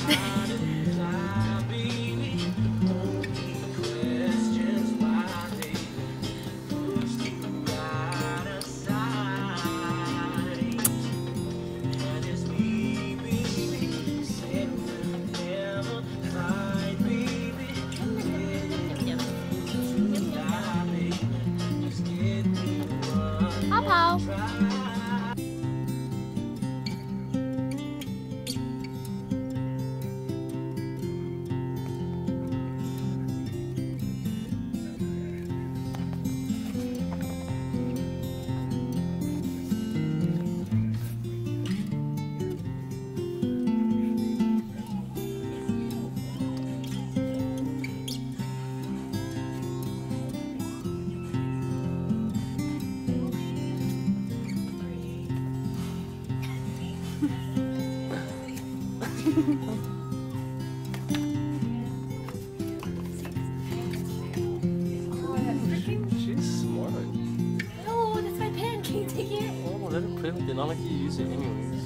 She's smart. Oh, that's my pen. Can you take it? Oh, let her play with it. Not like you use it anyways.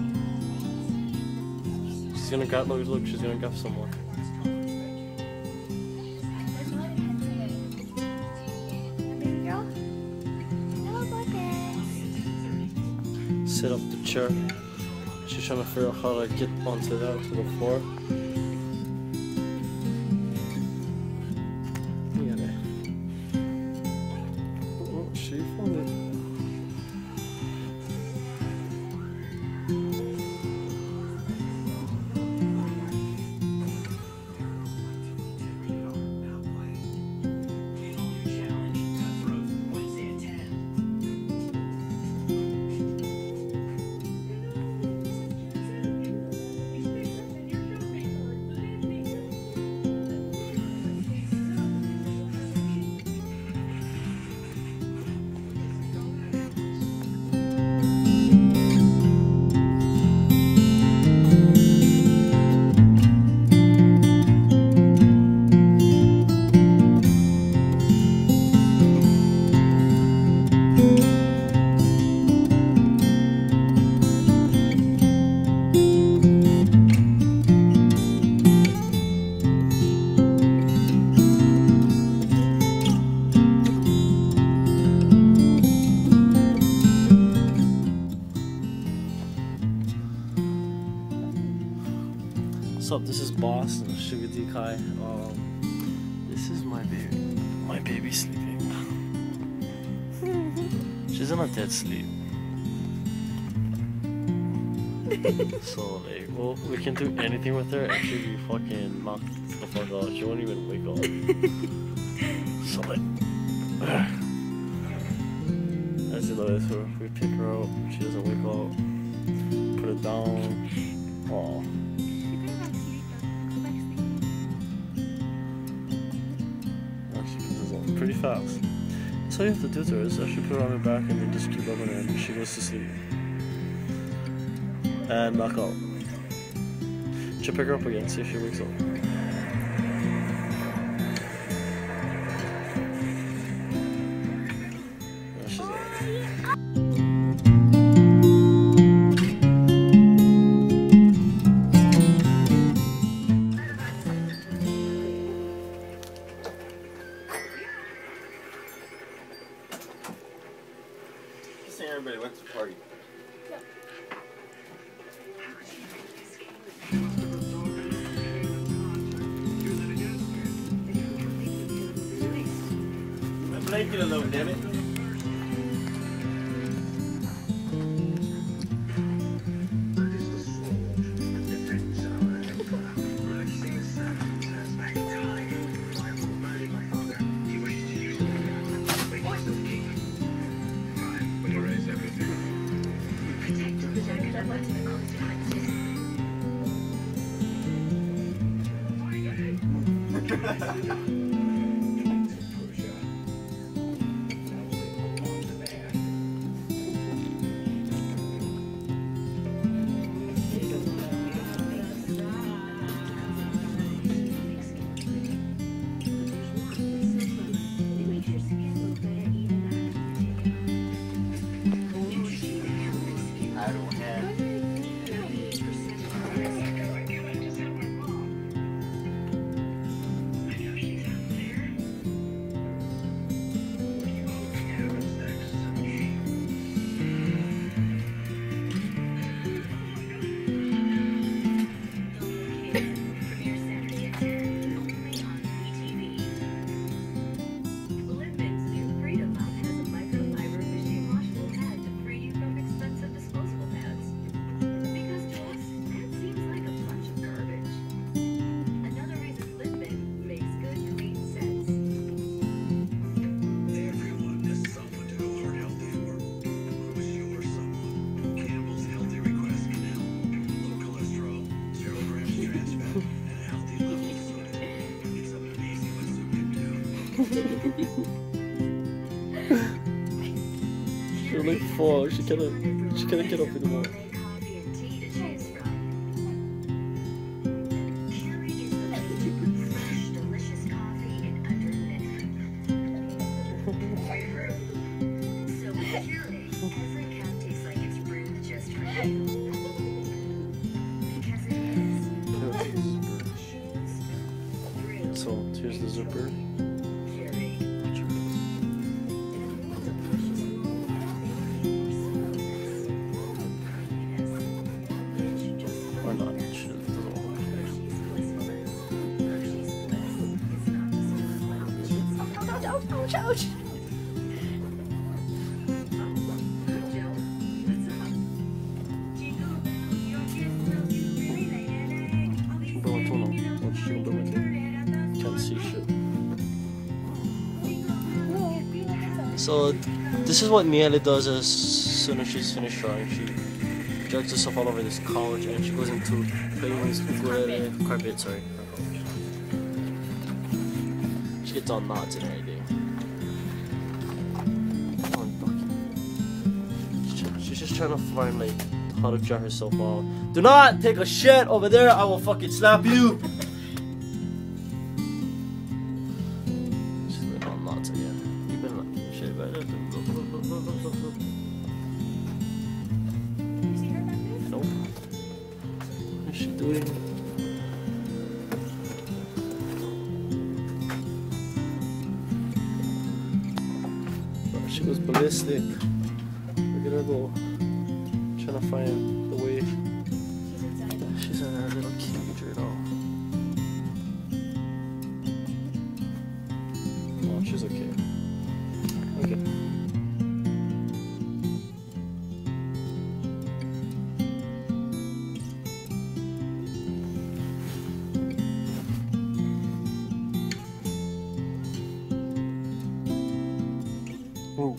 She's gonna grab. Look, she's gonna grab some more. There's one pen today. Baby girl? Hello, bucket. Sit up the chair. She's trying to figure out how to get onto that to the floor. Niele. Oh, she found it. What's up? This is Boss, Sugar D Kai. This is my baby. My baby sleeping. She's in a dead sleep. So like, well, we can do anything with her and she'll be fucking knocked the fuck out. She won't even wake up. So like, as you know, so we pick her up, she doesn't wake up, put it down. Oh. Pretty fast. So all you have to do to her is actually put her on her back and then just keep rubbing her and she goes to sleep. And knock out. Should pick her up again, see if she wakes up. Yeah, she's alright. Everybody went to the party. Yep. My blanket alone, damn it. She'll like fall. She cannot get up anymore. So here's the zipper. Or not. Ouch, ouch. Can't see shit. So this is what Niele does as soon as she's finished drawing. She drags herself all over this couch and she goes into playing with ukulele, carpet, sorry. She gets all knots and everything. She's just trying to find like how to dry herself out. Do not take a shit over there, I will fucking slap you! She's been on knots again. You've been like shit about it. You see her back there? Nope. What is she doing? Oh, she goes ballistic. Look at her go. Trying to find the way. She's inside. She's in her little cage right now. Oh, she's okay. Okay. Ooh.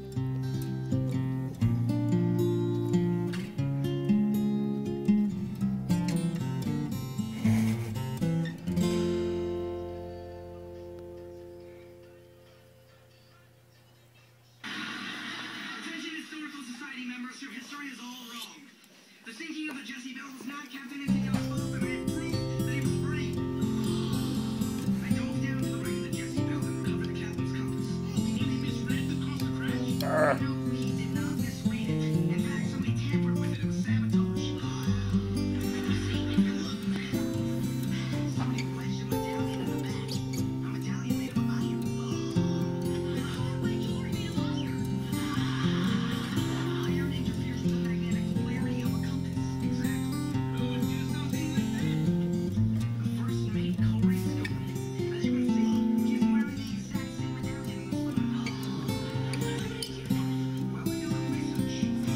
Attention Historical Society members, your history is all wrong. The sinking of the Jesse Bell was not Captain Ezekiel's fault, and I have proof that he was free. I dove down to the wreck of the Jesse Bell and recovered the captain's compass. He misread the course of crash. No, he did not misread it. In fact, somebody tampered with it. It was sabotage. Somebody wedged a medallion in the back. A medallion made of iron. What did you want me to do? Iron interferes with the magnetic polarity of a compass. Exactly. Who would do something like that? The first mate co-raced the win. As you can see, he's wearing the exact same medallion in the swimming pool. Well, we do our research.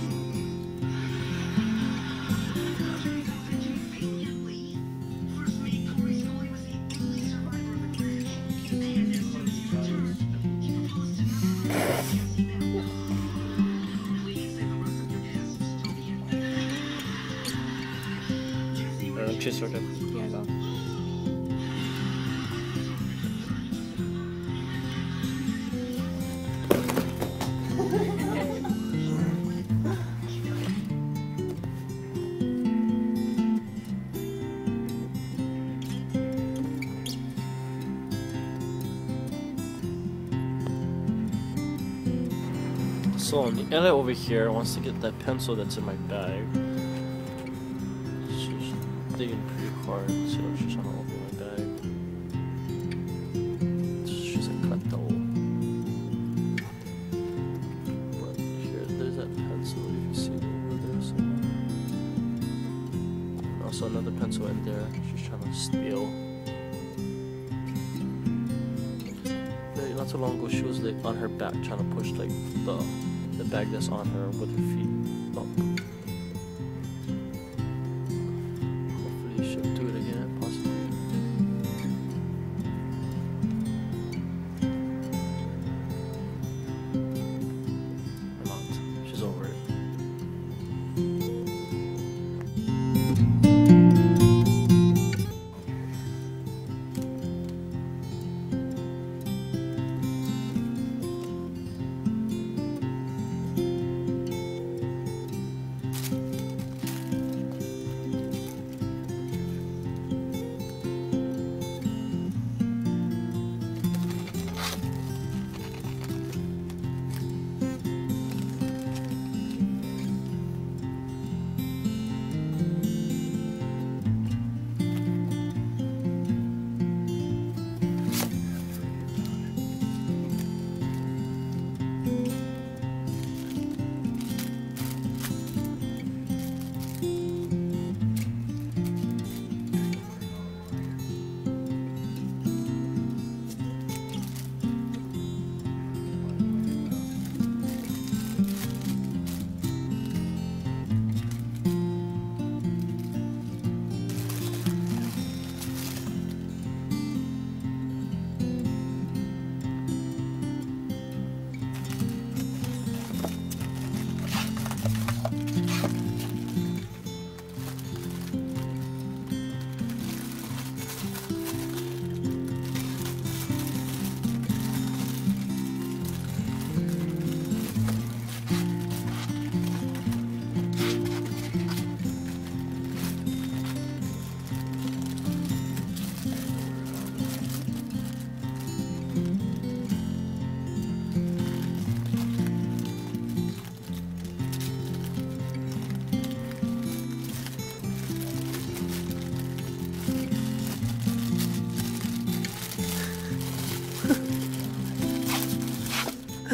Turns out that Jimmy valiantly. First mate co-raced Scully was the only survivor of the crash. And as soon as he returned, he proposed to Jesse Bell. Please save the rest of your guests till the end. Jesse, what did you Cheers, okay. Yeah, go. So Niele over here wants to get that pencil that's in my bag. She's digging pretty hard, so she's trying to open my bag. She's a klepto. But here, there's that pencil, if you see it over there somewhere. And also another pencil in there, she's trying to steal. Not too long ago, she was like on her back trying to push like the bag that's on her with her feet up. Hopefully she'll do it again, possibly. Or not. She's over it.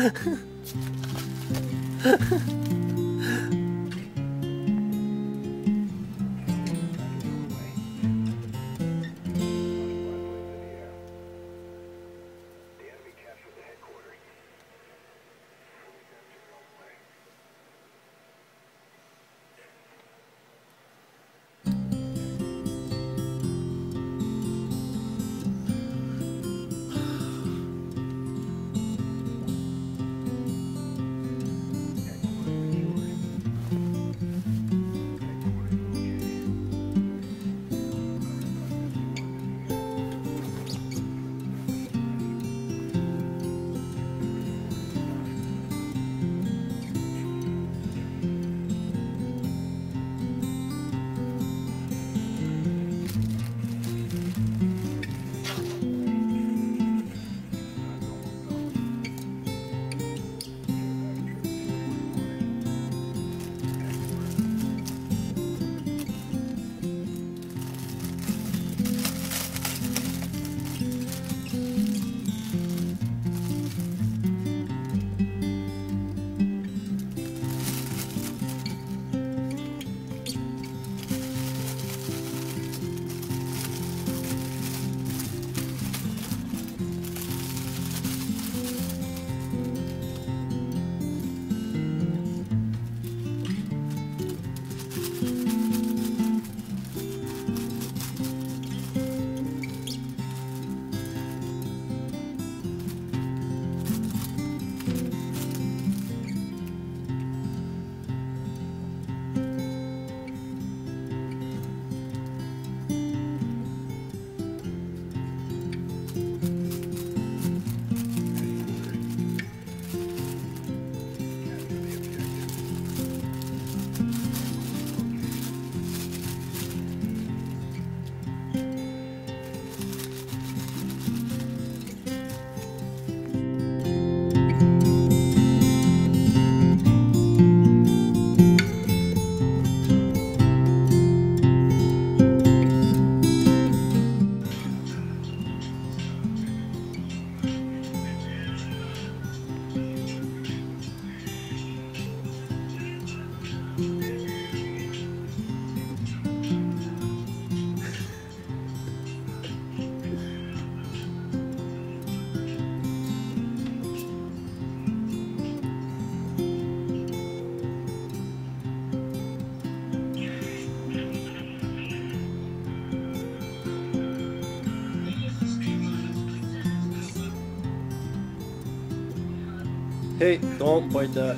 Hey, don't bite that.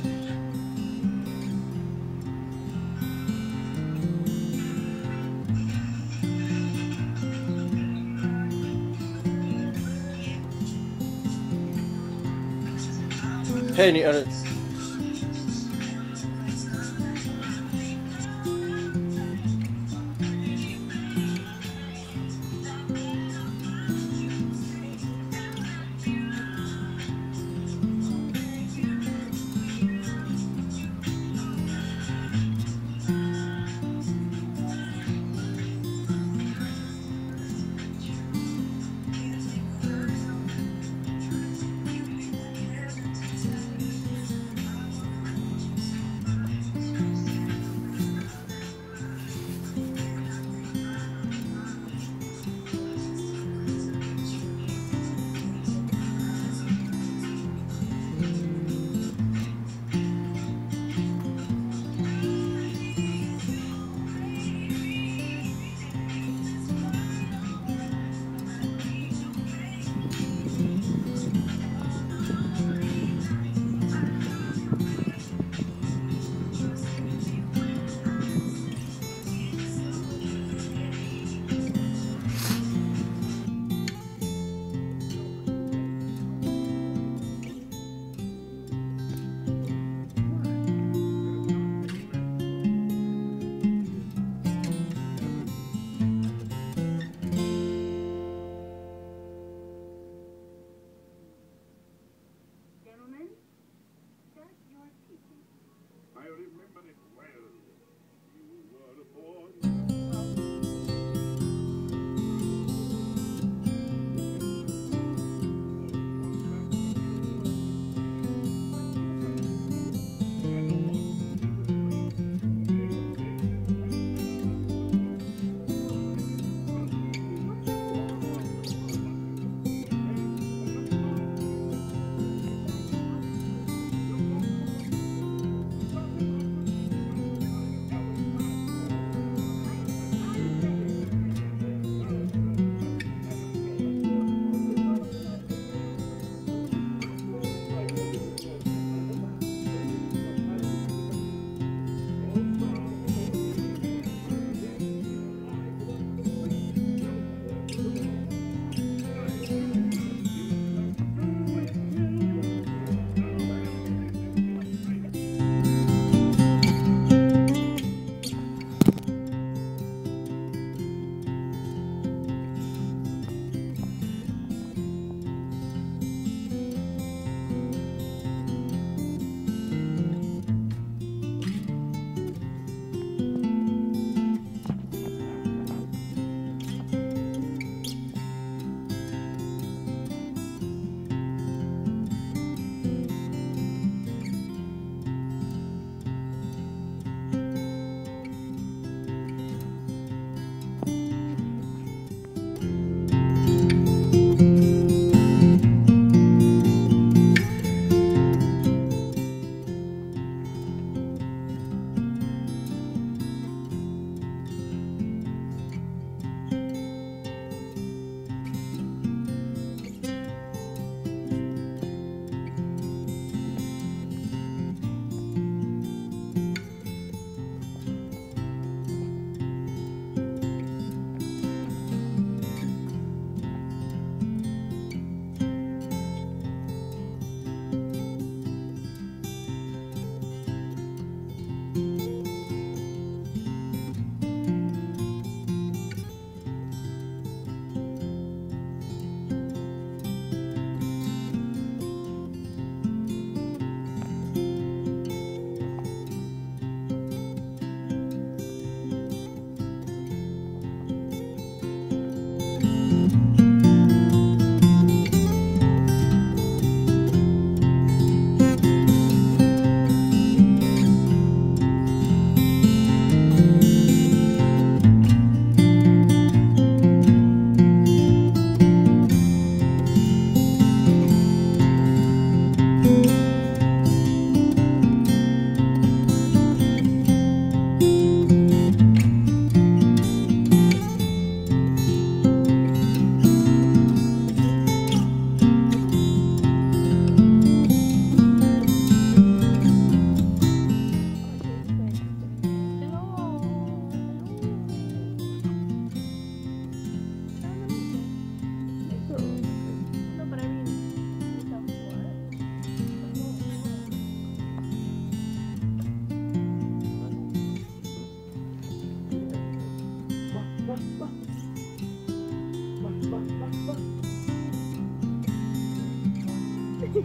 Hey, Niele.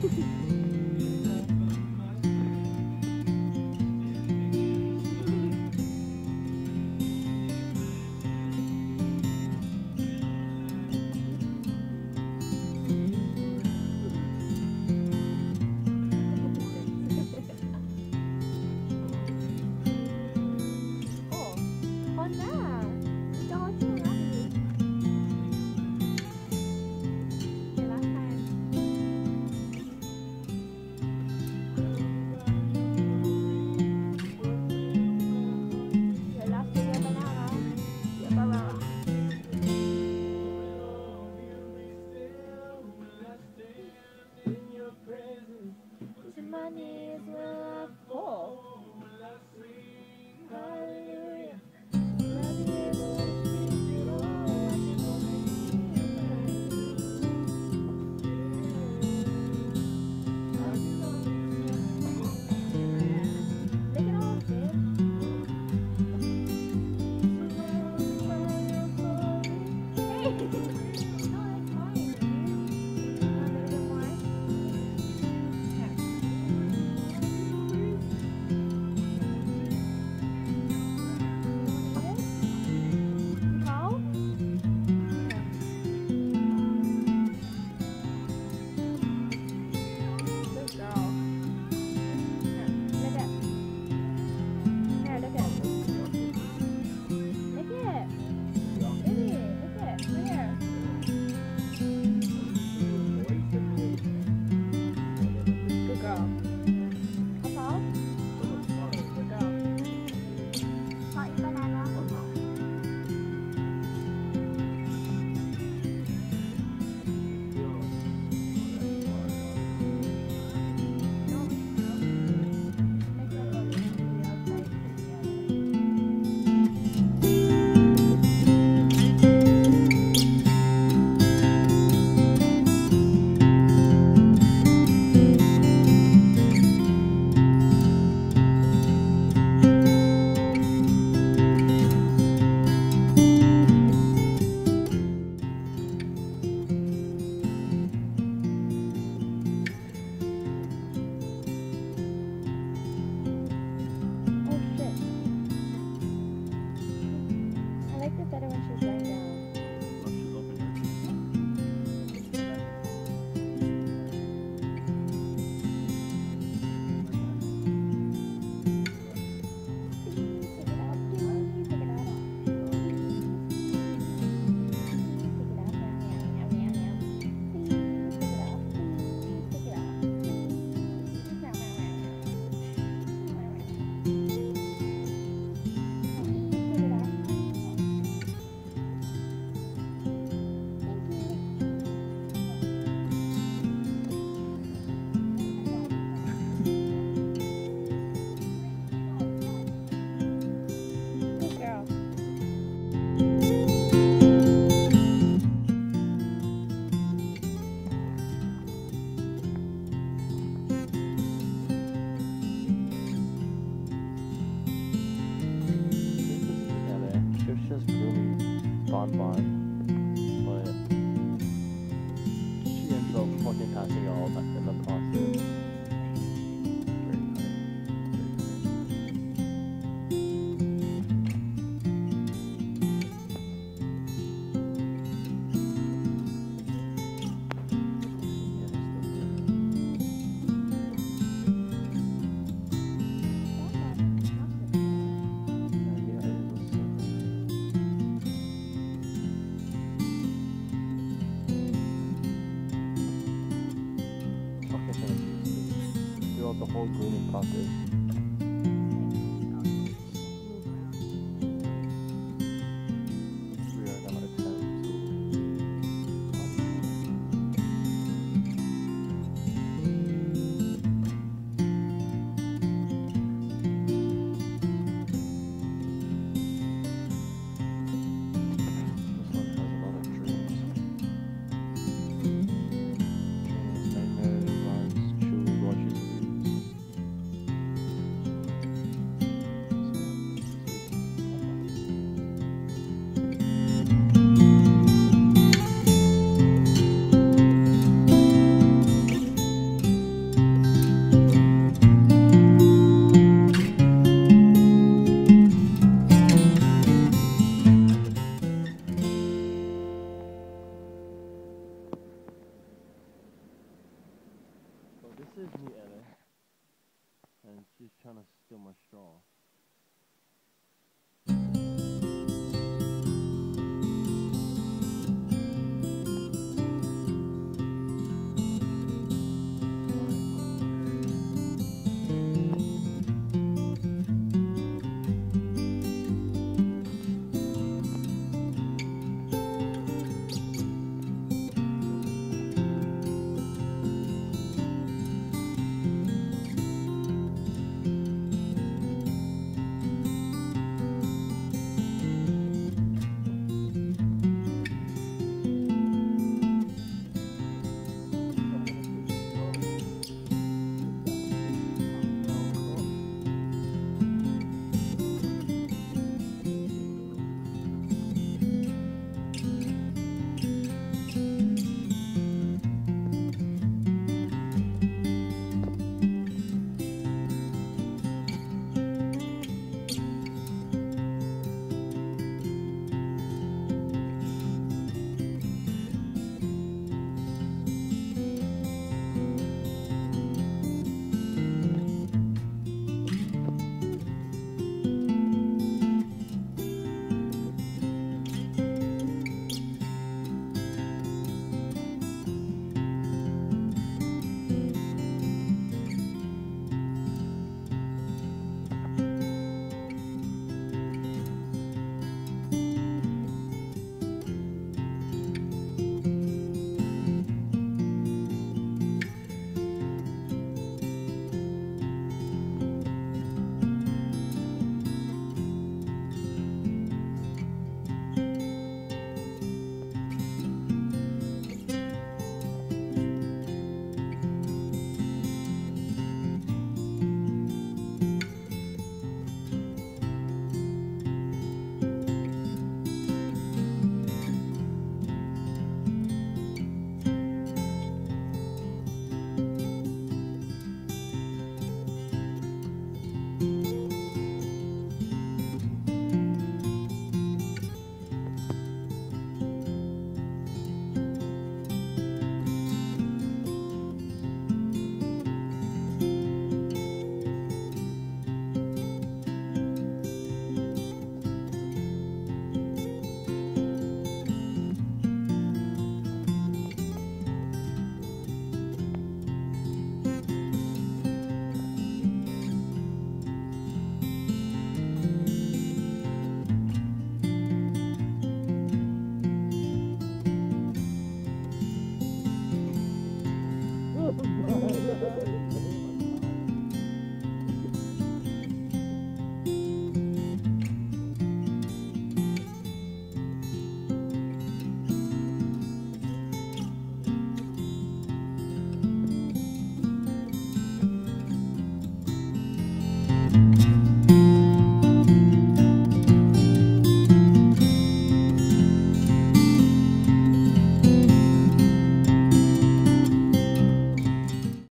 the whole grooming process.